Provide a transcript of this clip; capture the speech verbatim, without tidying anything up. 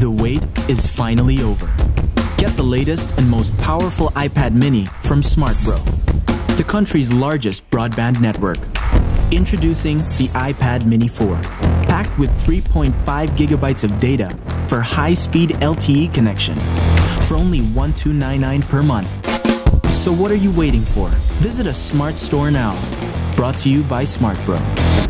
The wait is finally over. Get the latest and most powerful iPad mini from SmartBro, the country's largest broadband network. Introducing the iPad mini four, packed with three point five gigabytes of data for high-speed L T E connection for only one thousand two hundred ninety-nine dollars per month. So what are you waiting for? Visit a smart store now. Brought to you by SmartBro.